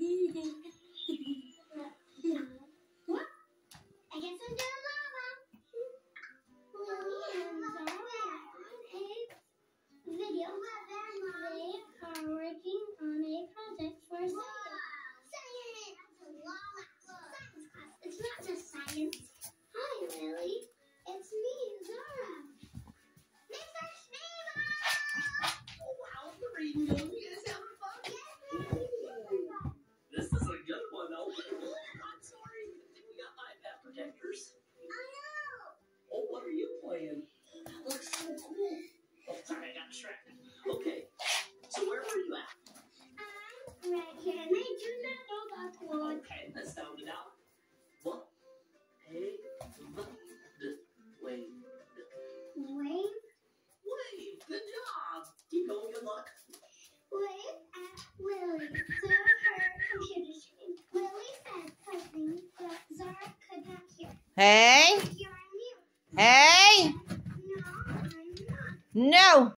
What? I guess I'm doing lava. Lily and Zara are on a video. They are working on a project for science. Science! That's a llama. Science class. It's not just science. Hi, Lily. It's me, Zara. Mr. Schneemann! Oh, wow, what are you doing? You guys having fun? Yes, Lily. This is a good one, though. I'm sorry. We got iPad protectors. I know. Oh, what are you playing? That looks so cool. Oh, sorry, I got distracted. Okay, so where were you at? I'm right here, and I do not know that one. Okay, let's sound it out. What? Hey, wait. Wave? Wait, good job. Keep going, good luck. Wave at Lily through her computer screen. Lily said something that Zara could not hear. Hey, You're on mute. hey, No, I'm not. no.